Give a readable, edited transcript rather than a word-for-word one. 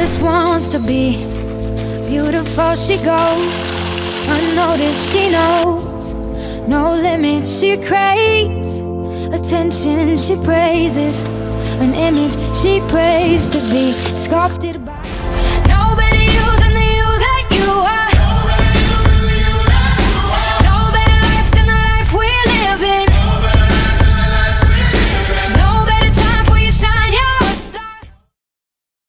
just wants to be beautiful. She goes unnoticed, she knows no limits. She craves attention, she praises an image she prays to be sculpted by